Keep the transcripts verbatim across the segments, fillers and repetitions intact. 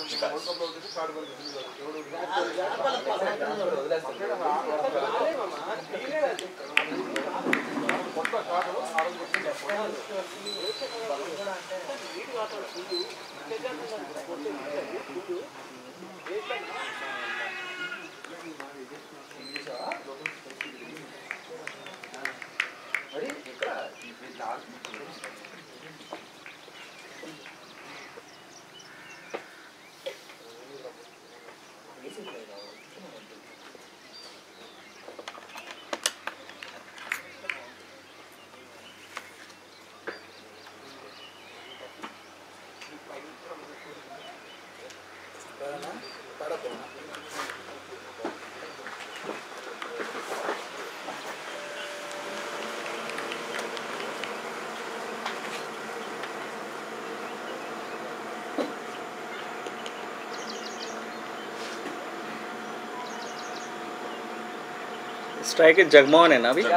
Strike Jagmohan है ना अभी।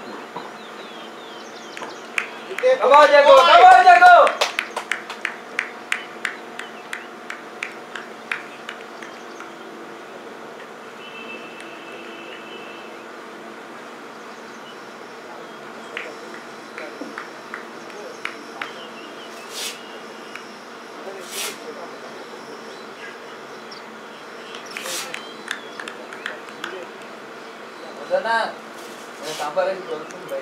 ना मैं सांबार है बोलूं भाई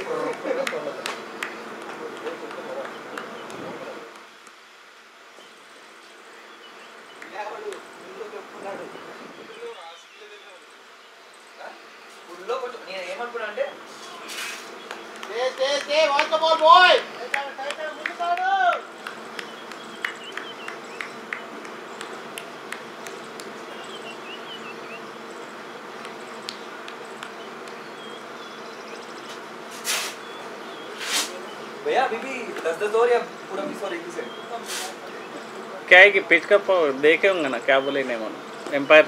ఫుల్లో కొంచెం నేను ఏమనుకున్నా అంటే దే దే దే వాట్ ద బాల్ బాయ్ ముందుకాడు भैया अभी भी दस दस ओवर या पूरा बीस ओवर एक ही से क्या है कि पिच का देखे होंगे ना, क्या बोले नहीं मानो umpire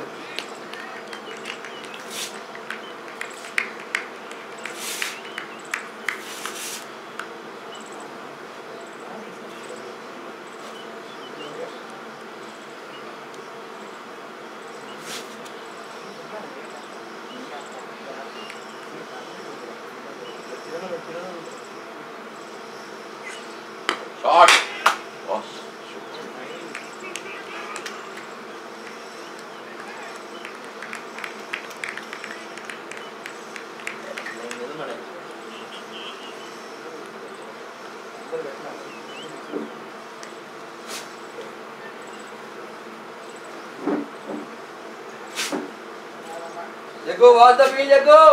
Shot. Oh, Jago, watch the field, Jago.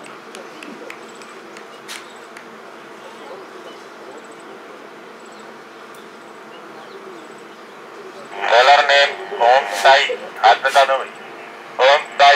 Bowler name Home Sai. हाथ में डालो भाई. Home Sai.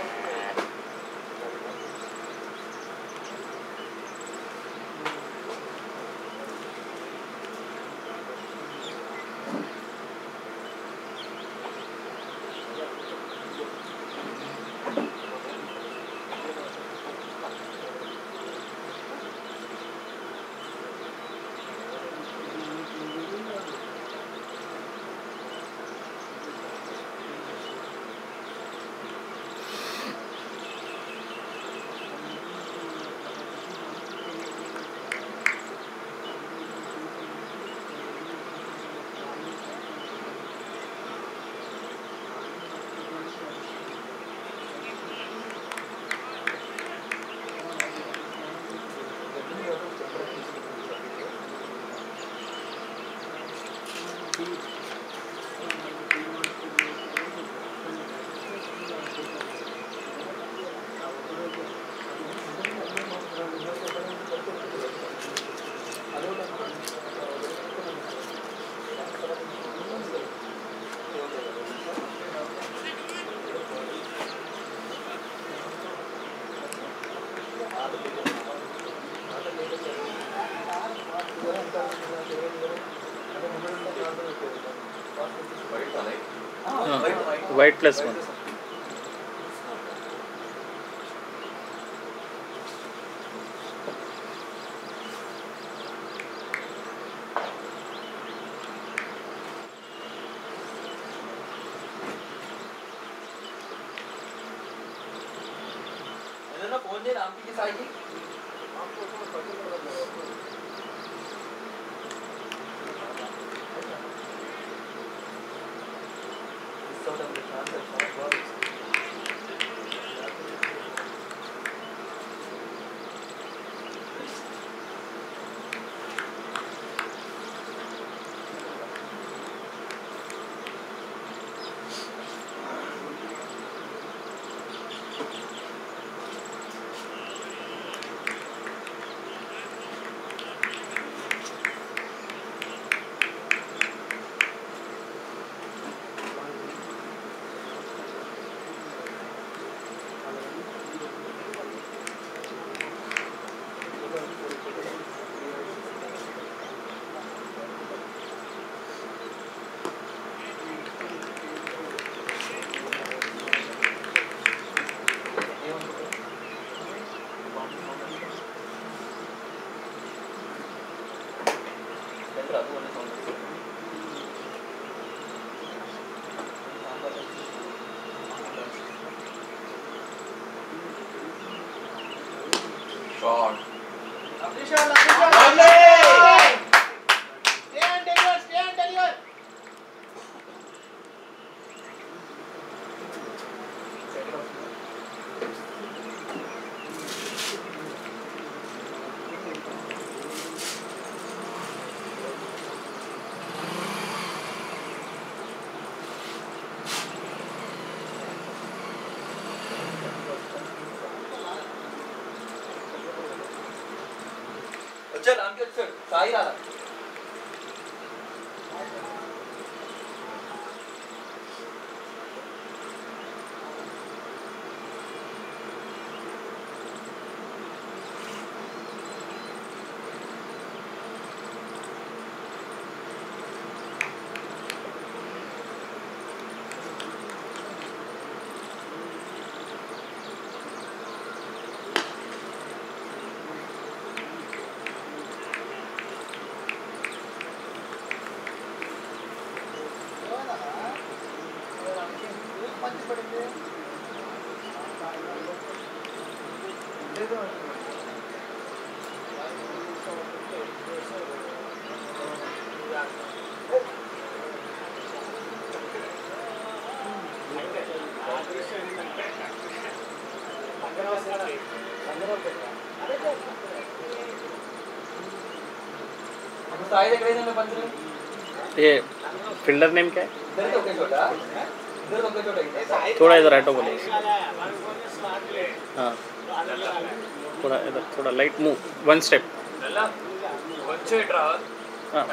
White plus one ना फोन दे नाम की साई की Shot. Appreciate, appreciate. Stay and deliver, stay and deliver. चल अंकल चल साई आ रहा साई देख रहे हैं मैं पंच ये फील्डर नेम क्या है? इधर तो ओके छोटा इधर तो ओके छोटा थोड़ा इधर हटो बोले। हाँ थोड़ा इधर थोड़ा लाइट मूव वन स्टेप। हाँ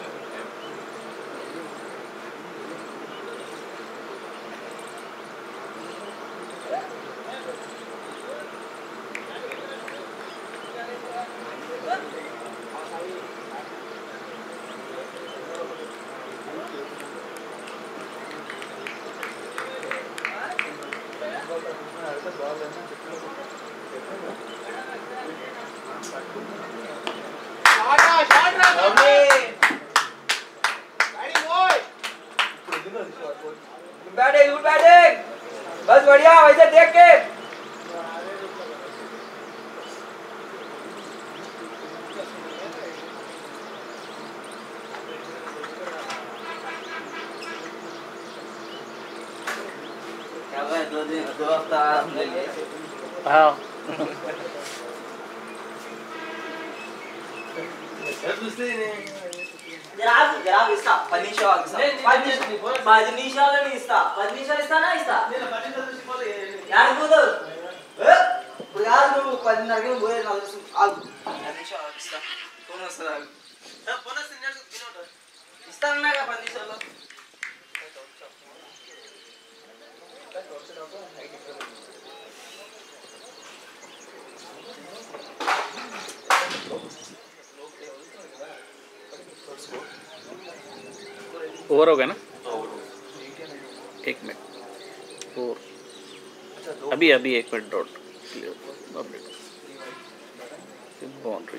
बैटिंग गुड बैटिंग बस बढ़िया वैसे देख के क्या भाई दो दिन दो हफ्ता हमने लिए हाँ दूसरे ने జరాబ్ జరాబ్ ఇస్తా పది నిమిషాలు ఇస్తా పది నిమిషాలు పది నిమిషాలు ఇస్తా పది నిమిషాలు ఇస్తానా ఇస్తా నేను పది నిమిషాలు తీసుకోవాలి యాడ్ పోదు ఇప్పుడు కాదు నువ్వు పదిన్నరకి పోయే నాలుగు ఆగు పది నిమిషాలు ఇస్తా ఫోన్ వస్తుంది ఆగు ఫోన్ వస్తే నేను తినొద్దు ఇస్తానన్నాగా పది నిమిషాలు ओवर हो गया ना एक मिनट और अभी अभी एक minute dot update boundary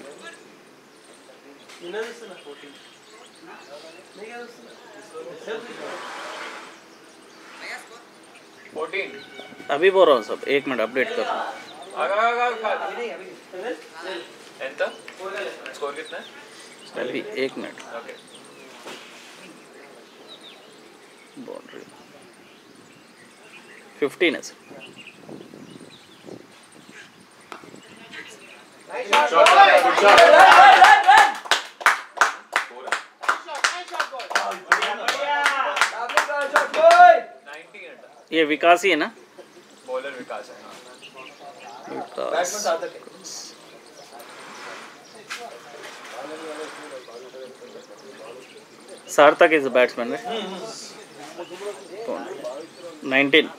fourteen. अभी बोल रहा हूँ सब एक मिनट अपडेट कर रहा हूँ ఎంత स्कोर कितना है अभी एक मिनट ओके बाउंड्री फिफ्टीन है sir Nice shot, Shot, boy. good Nice shot. shot. Run, run, run, run. Score Nice shot, nice shot, boy. Lovely goal shot, boy. Ninety अंట ये विकास ही है ना बॉलर विकास है विकास Batsman सार्थक है. सार्थक इज बैट्समैन नाइनटीन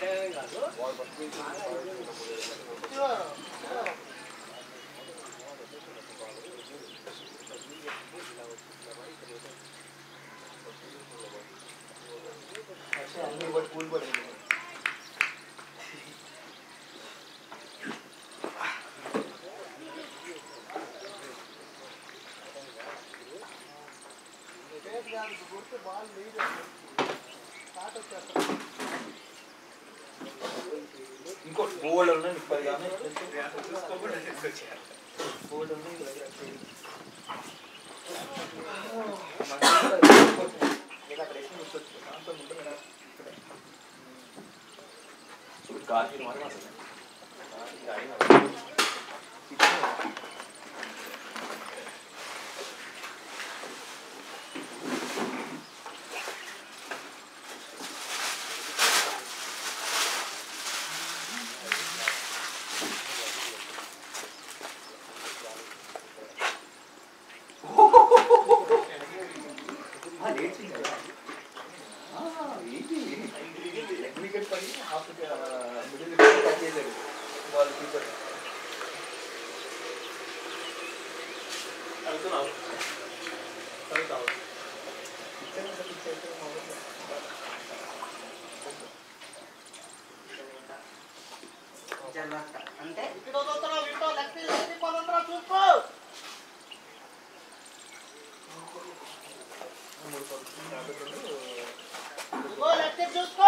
ఇంకో బోల్డ్ ఉన్నాయి ముప్పై కానీ బోల్డ్ ఉన్నాయి గాలి మాత్రం అసలు అంటే ఇక్కడ వదులుతున్నావు వింటో లెఫ్ట్ లెఫ్ట్ పదంద్రా చూసుకో ఇదిగో లెఫ్ట్ చూసుకో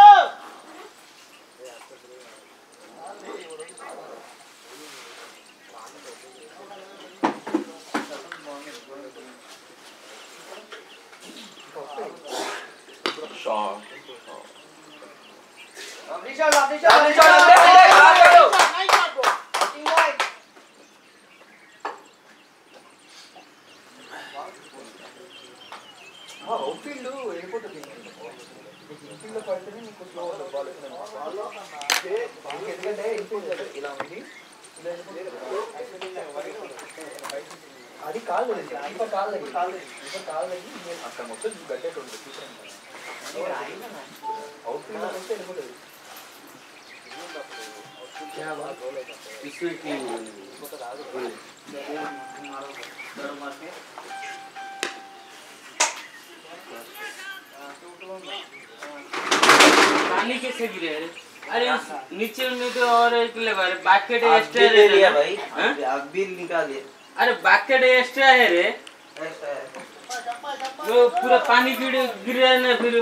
shot lovely shot, lovely shot, lovely shot, lovely shot. Nice shot బో Batting line. అవుట్ఫీల్డ్ వెళ్ళిపోతుంది ఇన్ఫీల్డ్ లో పడితేనే నీకు స్లో బాల్ ఎందుకంటే ఇన్ఫీల్డ్ ఇలా ఉంది ఇలా అది కాల్ లేదు ఇంకా కాల్ లేదు ఇంకా కాల్ లేదు అక్కడ మొత్తం గట్టేట్టు ఉంటుంది అవుట్ఫీల్డ్ లో వస్తే వెళ్ళిపోతుంది पानी कैसे गिरे अरे नीचे में तो और एक लेवर बैकेट आप एक्स्ट्रा बिल ले लिया है भाई हाँ? आप बिल निकालिए अरे बैकेट एक्स्ट्रा है रे ऐसा है वो पूरा पानी गिर गिरा ना फिर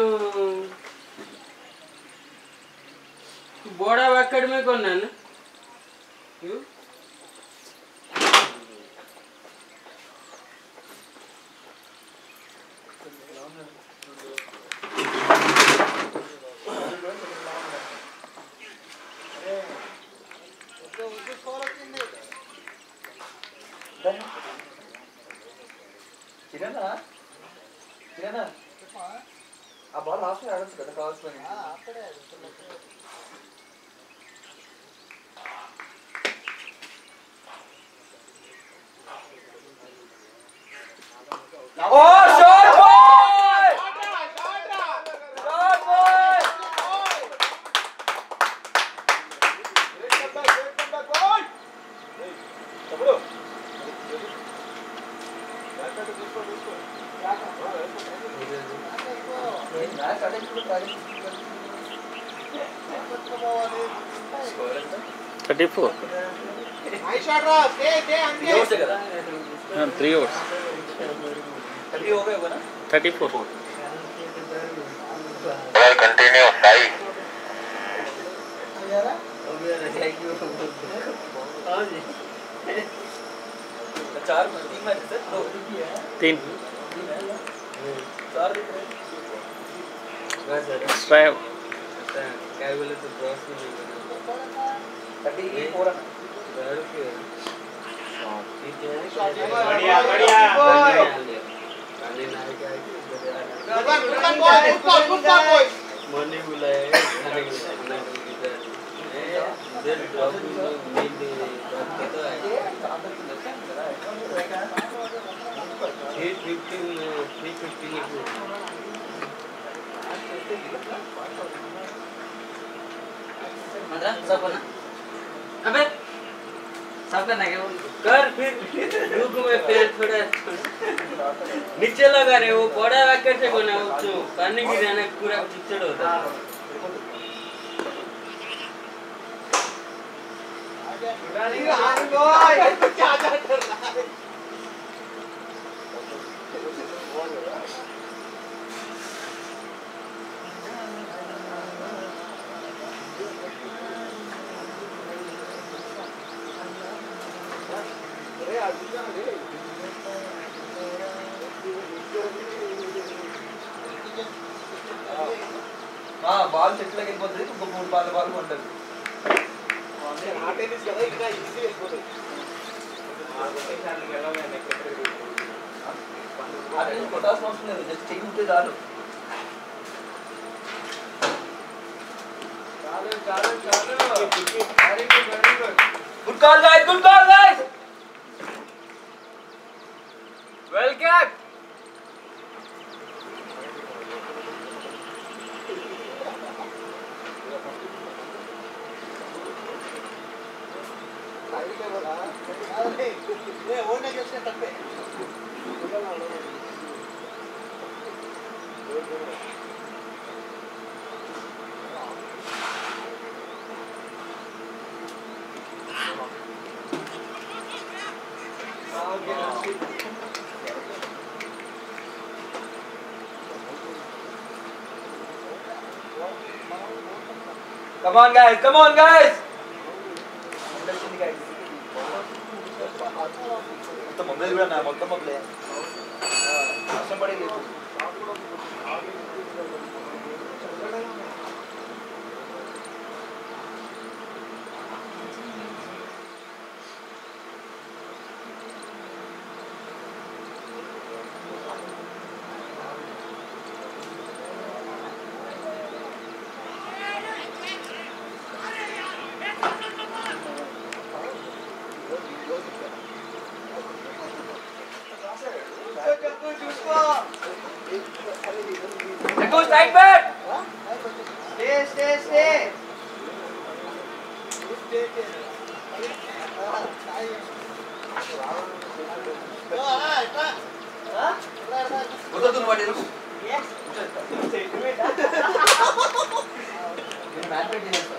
बड़ा बैकेट में कौन है ना क्यों కిరణా కిరణా ఆ బాల్ లాస్ట్ ఆడచ్చు కదా కావాల్సిన ఓ షాట్ బాయ్ షాట్ బాయ్ తమ్ముడు थर्टी फोर నైస్ షాట్ రా దే దే అంతే हाँ थ्री ओवर्स थर्टी हो गए होगा ना thirty four Ball continue, five. यार चार तीन मैच है दो तीन चार दिख रहे एक्स्ट्रा क्या बोले तो क्रॉस नहीं थर्टी फोर बढ़िया बढ़िया मनी बुलाए इधर ड्रॉप नीड ड्रॉप के तो है थ्री फिफ्टीन थ्री फिफ्टीन मतलब सब ना अबे सब करना क्या कर फिर रुक में पैर थोड़ा नीचे लगा रहे वो बड़ा रैकेट से बना वो तो पानी गिराने पूरा कीचड़ होता है हाँ बाल చెట్ల కి పోతుంది ఇంకో మూడు బాల్ బాల్ ఉంటది ఆ టెన్నిస్ కదా ఇంకా ఈజీ అయిపోతుంది ఆ రొటేషన్ గెలవనే నెక్స్ట్ అదే కొట్టాల్సిన అవసరం లేదు జస్ట్ చెయ్యి ఉంటే చాలు చాలు చాలు చాలు very good very good good call guys good call guys well cap ఏ ఓనే చేస్తే తప్పే Come on guys, come on guys. మొత్తం మొబైల్ కూడా నా మొత్తం మొబైల్ వర్షం పడి లేదు Go strike back. stay stay stay కుదరదు వాడి నేను మ్యాచ్ పెట్టి చేస్తాను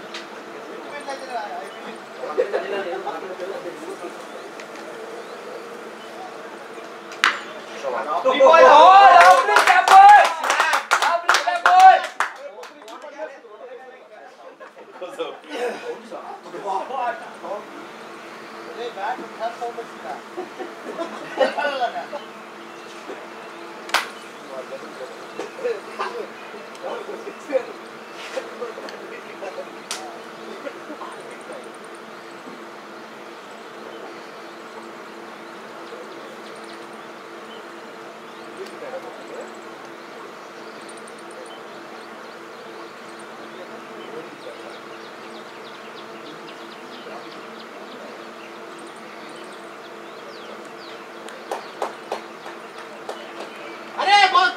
अरे बहुत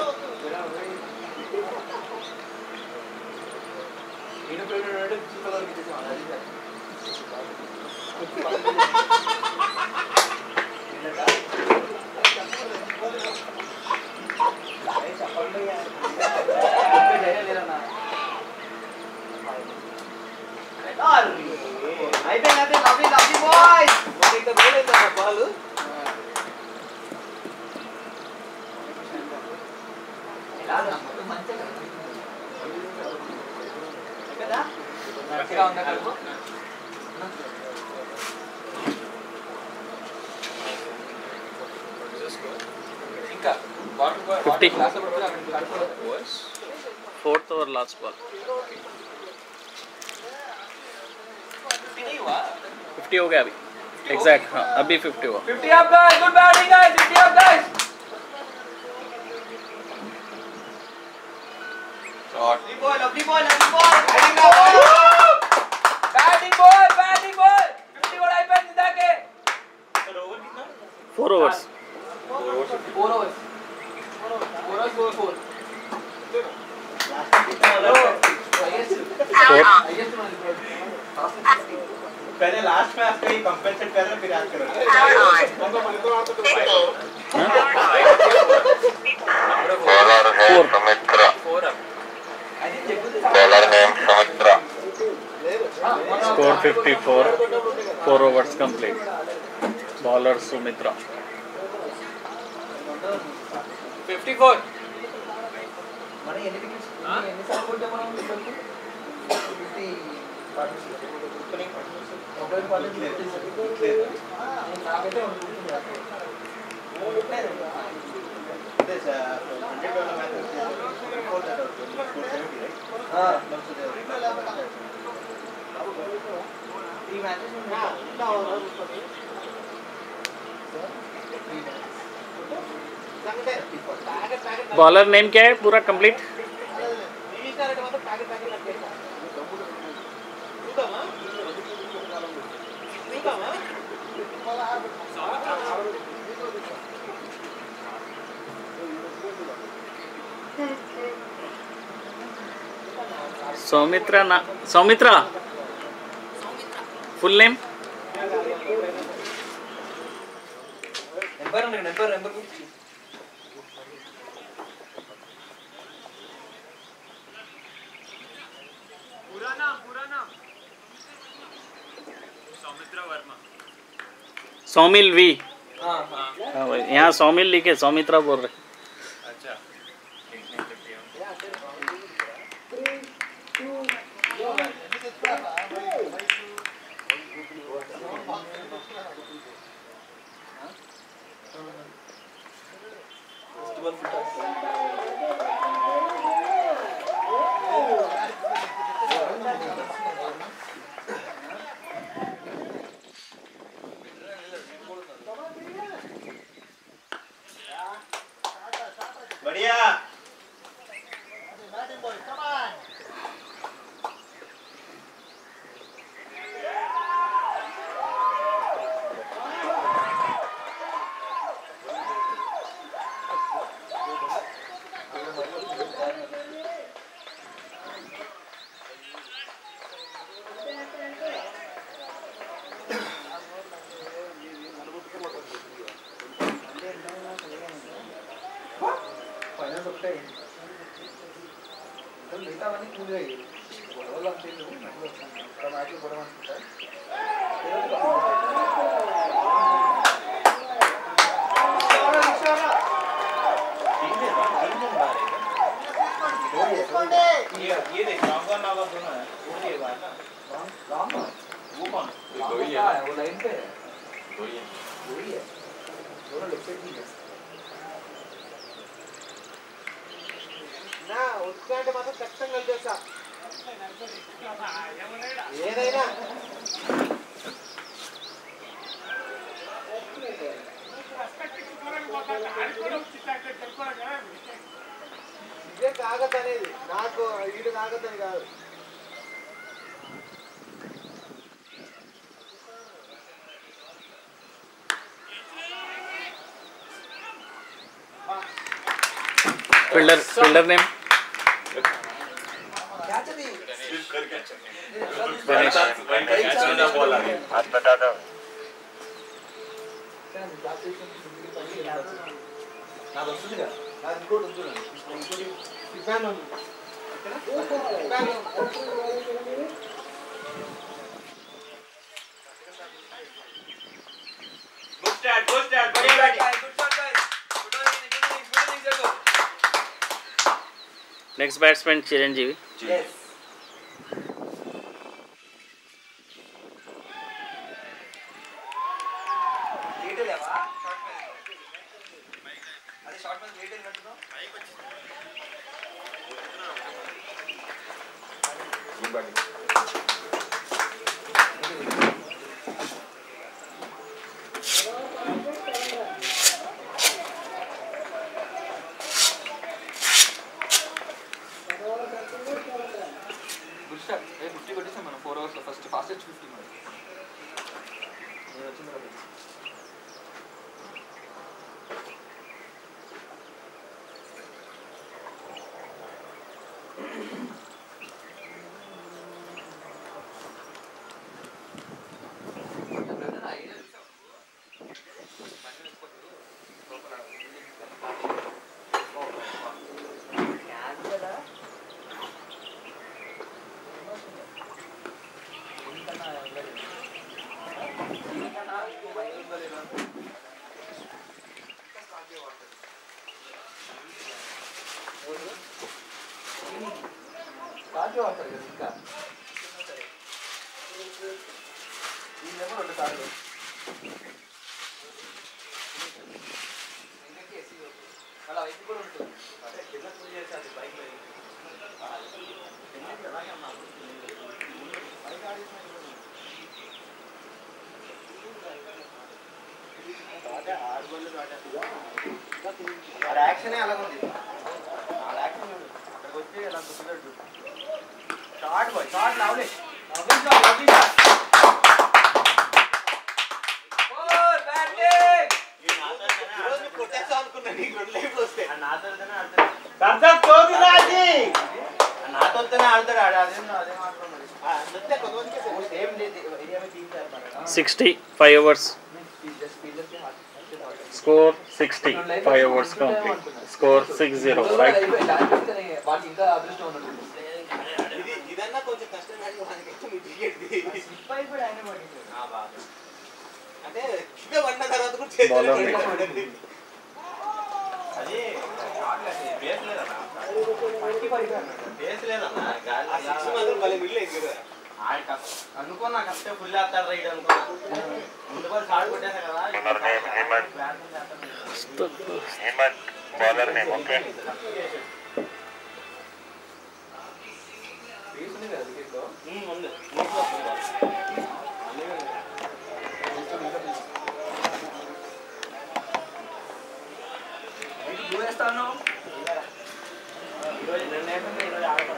నేను పేరు చూడాలి అయిపోయింది లవ్లీ లవ్లీ బాయ్స్ ఇంకా వేరేదా బాల్ కదా గట్టిగా ఉందా కలుపు fifty fourth over last ball fifty हो गया अभी एग्जैक्ट हाँ अभी फिफ्टी हुआ fifty up guys, good batting guys, fifty up guys. Lovely ball, lovely ball, lovely ball. Batting now, ball. Batting ball, batting ball. fifty కూడా అయిపోయింది ఇందాకే. Four overs four overs. four overs, four, four. पहले लास्ट में आपका ये compensate कर रहे फिर याद करो बॉलर है Sumitra bowler name Sumitra score fifty four four overs complete bowler Sumitra fifty-four. మనం ఎన్ని వికెట్స్ ఎన్ని సార్లు కొట్టాం మనం ఇప్పటికి ఫిఫ్టీ ఓపెనింగ్ పార్ట్నర్షిప్ నాకైతే అంటే హండ్రెడ్ వాళ్ళ match four that four seventy right three matches bowler name क्या है पूरा कंप्लीट सौमित्रा ना Saumitra full name number number number Saumil V हाँ हाँ भाई यहाँ सौमिल लिखे सौमित्रा बोल रहे बढ़िया ఫైనల్స్ ఒకటే మిగతావన్నీ కూల్గా అయ్యాయి గొడవలు అంతే ఒక మ్యాచ్లో గొడవ అనుకుంటా ये ये देख लॉन्गर नागर दोनों है वो ये बात ना लॉन्ग वो कौन वो है वो लाइन पे है वही है दोनों लेफ्ट साइड ही है నా ఉత్కంఠ మాత్రం ఖచ్చితంగా కలిపేస్తా ఏదైనా ఇదే కాగత్ అనేది నాకు ఈడు కాగత్ అని కాదు फील्डर फील्डर नेम गणेश हाथ बता दो నాకు వస్తుందిగా నాకు ఇంకోటి ఉంది ఇంకోటి ఇబ్బంది ఉంది गुड स्टार्ट गुड स्टार्ट बढ़िया batting Good shot guys. Good innings, good innings, good innings, Jago. Next batsman Chiranjeevi yes late లేవా షార్ట్ మ్యాచ్ అది షార్ట్ మ్యాచ్ లేట్ అయినట్టుగా ఫిఫ్టీ కొట్టేసాం మనం ఫోర్ అవర్స్లో ఫస్ట్ ఫాస్టెస్ట్ ఫిఫ్టీ మనం నేను వచ్చిన తర్వాత కాజు వాడతారు కదా ఇంకా దీనిలో రెండు సార్లు అలా వైపు కూడా ఉంటుంది కింద పూజ చేశారు బైక్ ఆడ యాక్షనే అలాగుంది ఆడ యాక్షన్ అక్కడికి వచ్చి ఇలా గుర్తున్నట్టు షార్ట్ బాయ్ షార్ట్ లావలే నాతోనే ఆడతాడు ఆడ అదేం అదే మాట్లాడుతున్నాడు sixty five overs score sixty five overs complete score six zero right వాడికి ఇంకా అదృష్టం ఉన్నట్టు ఇదన్నా కొంచెం కష్టం అంటే కింద పడిన తర్వాత కూడా అది బేస్ లేదన్నా బేస్ లేదన్నా సిక్స్ మాత్రం మళ్ళీ మిడిల్ అయింది కదా అనుకున్నా కష్టే ఫుల్ వేస్తాడు రైడ్ అనుకున్నా ముందు వాళ్ళు షార్ట్ కొట్టేసా కదా హేమంత్ బౌలర్ నేమ్ ఓకే ఉంది చూస్తాను ఈరోజు రెండు ఏకంగా ఈరోజు ఆడతాను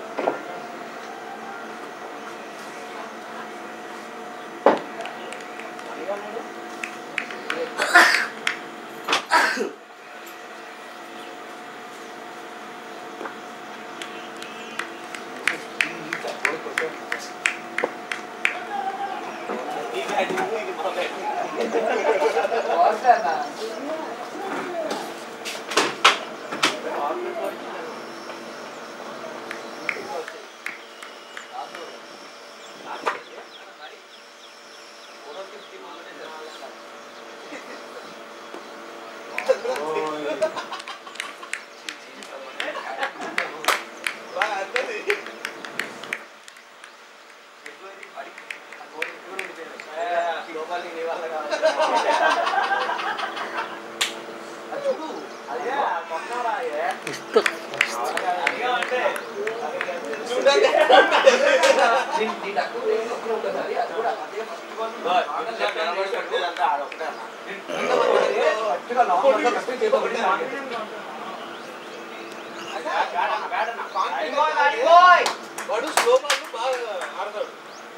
వాడు స్లో బాల్ బాగా ఆడతాడు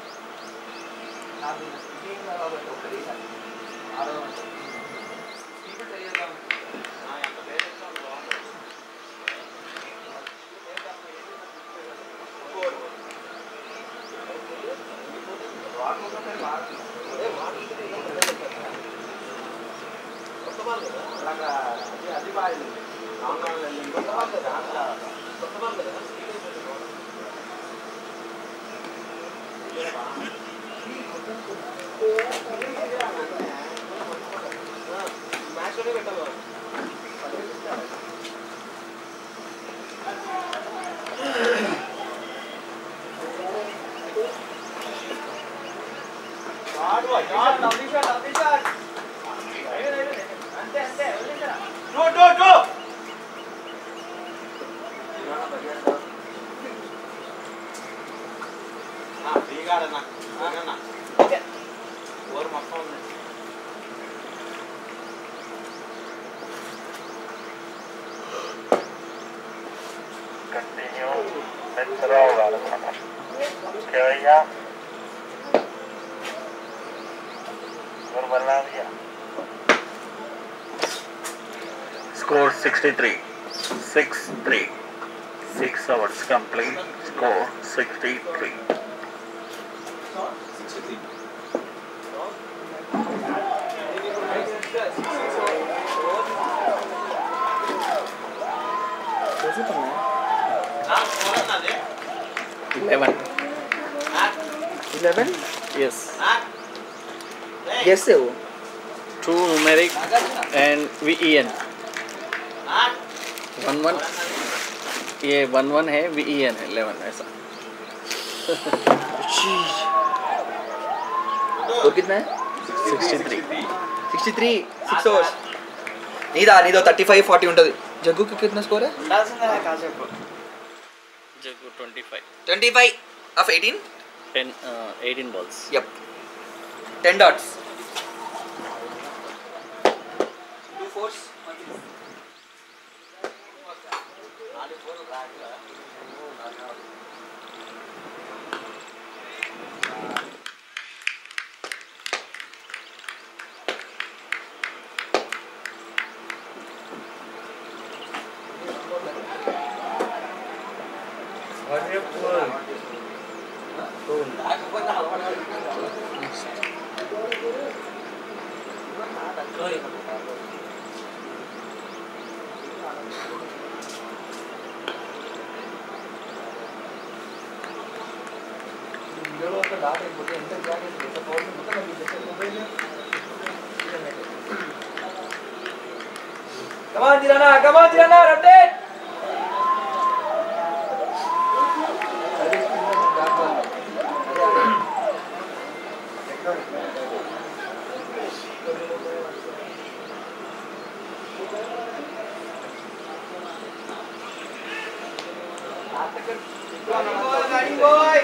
కొత్త బాల్ కదా అది బాగా కొత్త బాల్ కదా కొత్త బాల్ కదా మ్యాచ్ లోనే పెట్టాము అంతే అంతే టూ టూ టూ ఫ్రీగా ఆడన్నా ఓకే ఓవర్ మొత్తం ఉంది Continue. Metro Valmana. Kaya. Urbanavia. Score sixty-three. six three. six hours complete. Score sixty-three. eleven. eleven? Yes. Yes, वो. Two numeric and V E N. One one. ये one one है V E N है eleven ऐसा. और कितना है? sixty-three. sixty-three. six hours. నీదా నీదో thirty five forty ఉంటుంది. జగ్గుకి కిतना స్కోర్ है? ఉండాల్సిందే కాసేపు Jagu twenty-five. Twenty five off eighteen. ten, uh, eighteen balls. Yep. ten dots. Two fours. Come on, Tirana! Come on, Tirana! Rotate! Running boy!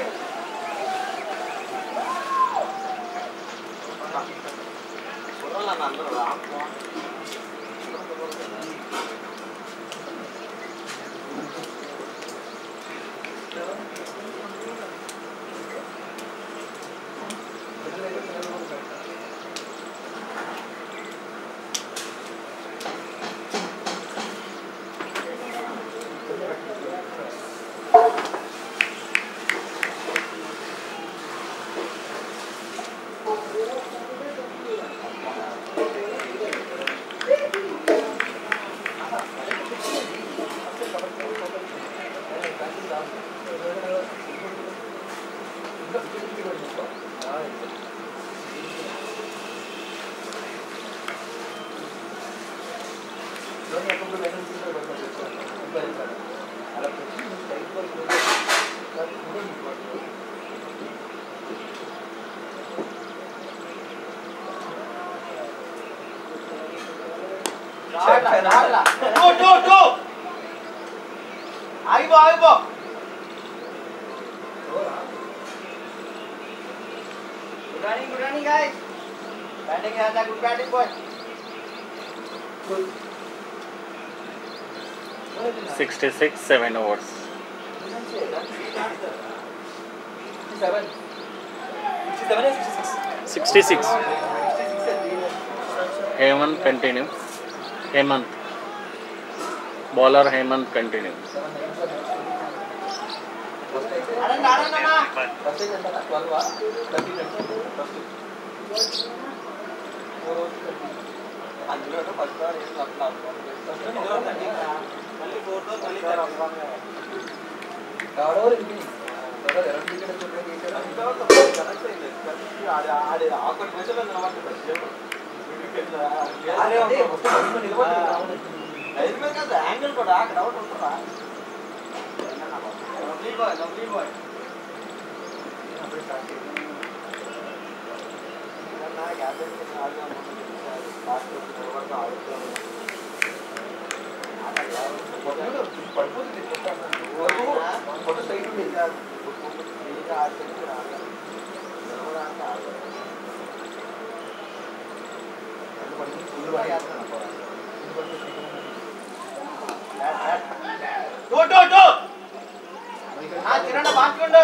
Two, two, two. ఆగిపో ఆగిపో good running good running guys batting చేద్దాం good batting boy sixty-six, seven overs. seven. sixty-seven or sixty-six? sixty-six. Hemant continue. Hemant. Bowler Hemant continue. ఆడండి ఆడండి అన్నా First is ఎంత? twelve ఆ? thirty First. four overs thirty. అందులో first over ఏం అట్లా first over thirty మళ్ళీ ఫోర్ తో మళ్ళీ థర్డ్ థర్డ్ ఓవర్ ఇది థర్డ్ ఓవర్ రెండు వికెట్ చూడండి కనెక్ట్ అయింది ఆడే ఆడే ఆకట్ మెసేజ్ నిలబడుతుంది అరే అంటే మొత్తం మొత్తం నిలబడి ఐదు మీద కాదు యాంగిల్ కూడా అక్కడ అవుట్ ఉంటుందా లవ్లీ బాయ్ లవ్లీ బాయ్ అప్పుడు స్టార్ట్ చేయండి నా గ్యాప్ ఆడదాం లాస్ట్ నిలబడతా ఆడుతాం పడిపోతుంది ఫోటో సైడ్ ఉండేది కాదు చిన్న బాగుండు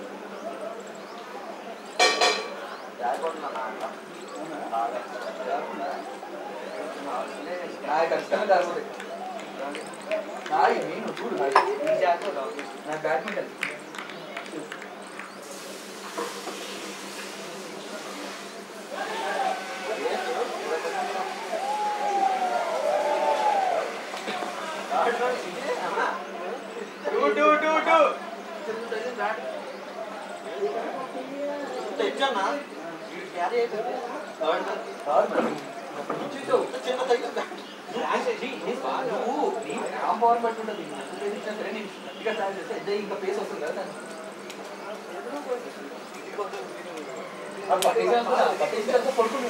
ఖచ్చితంగా జరుగుతుంది నేను చూడు నా బ్యాడ్మింటన్ ఇంకా పేస్ వస్తుంది కదా పడుకుంటున్నాడు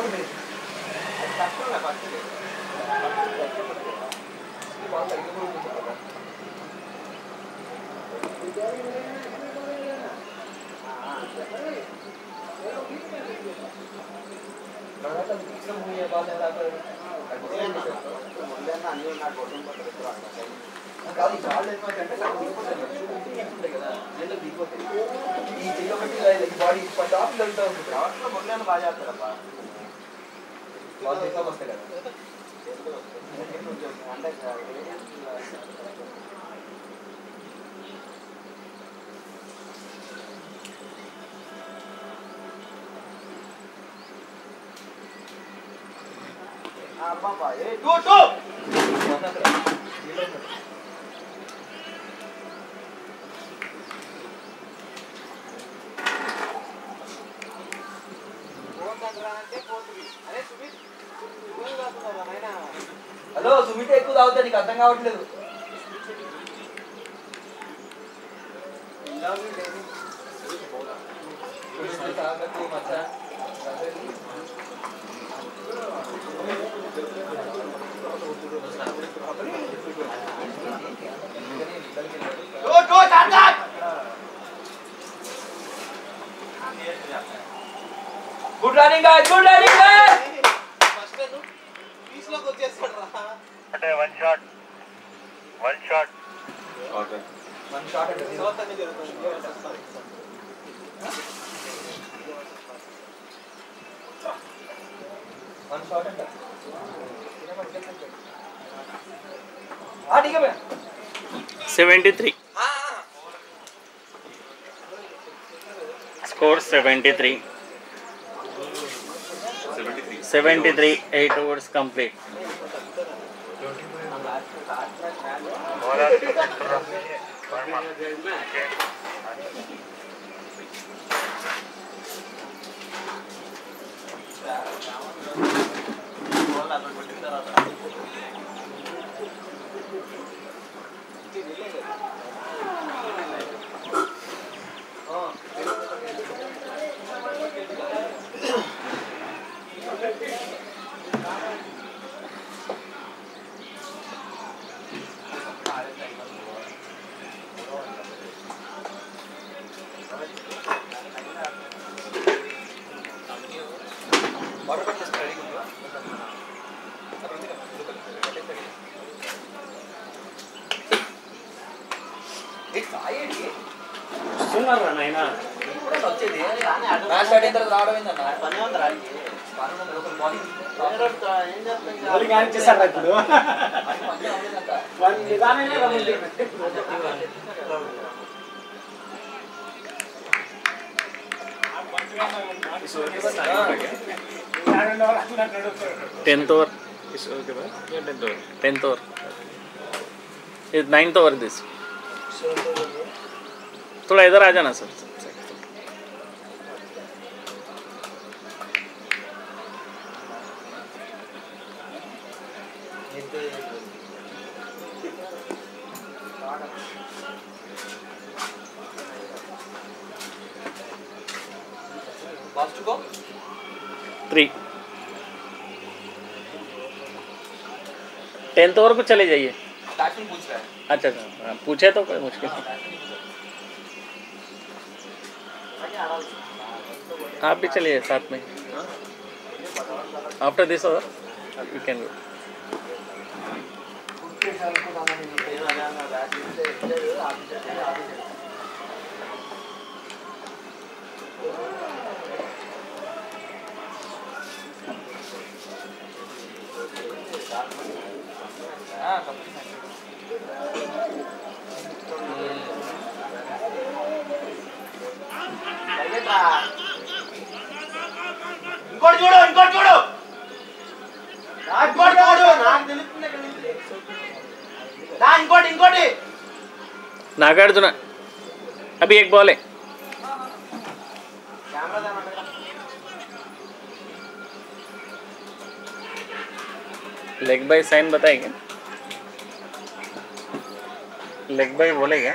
కాదు కాళ్ళు అంటే దిగిపోతాయి కదా జెండలు దిగిపోతాయి ఈ చెయ్యి బాడీ టాప్ వెళ్తా ఉంటుంది ముళ్ళని బాగా చేస్తారబ్బా వాళ్ళు ఎట్లా వస్తాయి కదా అంటే అబ్బా ఏ టూ టూ హలో సుమిత ఎక్కువ తాగుతా నీకు అర్థం కావట్లేదు good running guys good running guys first piece లోకి వచ్చేస్తాడు రా అంటే one shot one shot one shot అంటే సోతనే జరుగుతుంది వన్ షాట్ అంటే ఆ ठीक है seventy three score seventy three seventy three eight overs complete వస్తున్నారా నాయన కూడా వచ్చేది మ్యాచ్ స్టార్ట్ అయిన తర్వాత రావడం ఏందన్న పని ఉంది రాడికి ఏం tenth over tenth over is ninth over this थोड़ा इधर आ जाना सर थ्री टेंथ ओवर को चले जाइए बैट्समैन पूछ रहा है अच्छा अच्छा हाँ, पूछे तो कोई मुश्किल नहीं। आप भी चलिए साथ में आफ्टर दिस और यू कैन गो हाँ ఇంకోటి చూడు ఇంకోటి చూడు ఇంకోటి చూడు నాకు తెలుస్తుంది ఇంకోటి ఇంకోటి नागार्जुन अभी एक बॉल है लेग बाय साइन बताएंगे लेग बाय बोलेगा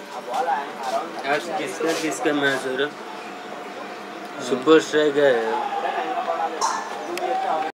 आज किसका किसका मैच हो रहा सुपर स्ट्राइक है